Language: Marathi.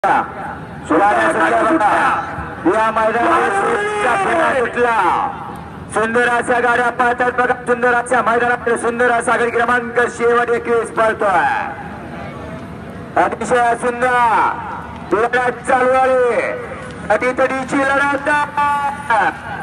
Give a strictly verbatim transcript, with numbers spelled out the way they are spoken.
या मैदानात सुंदर अशा गाड्या पळतात बघा. सुंदर अशा मैदानात सुंदर असा गाडी क्रमांक शेवट एकवीस पळतोय. अतिशय सुंदर लढत चालू आहे. अटीतडीची लढत